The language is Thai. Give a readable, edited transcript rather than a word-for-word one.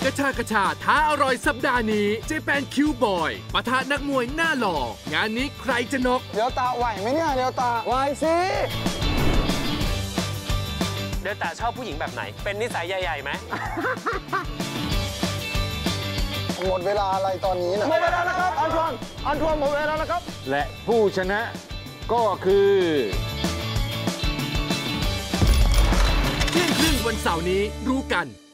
ระชาท้าอร่อยสัปดาห์นี้เจแปนคิวบอยปะทะนักมวยหน้าหล่องานนี้ใครจะน็อกเดี๋ยวตาไหวไหมเนี่ยเดี๋ยวตาไหวสิเดี๋ยวตาชอบผู้หญิงแบบไหนเป็นนิสัยใหญ่ๆไหมหมดเวลาอะไรตอนนี้นะหมดเวลาแล้วครับอันทวนหมดเวลาแล้วครับและผู้ชนะก็คือเที่ยงครึ่งวันเสาร์นี้รู้กัน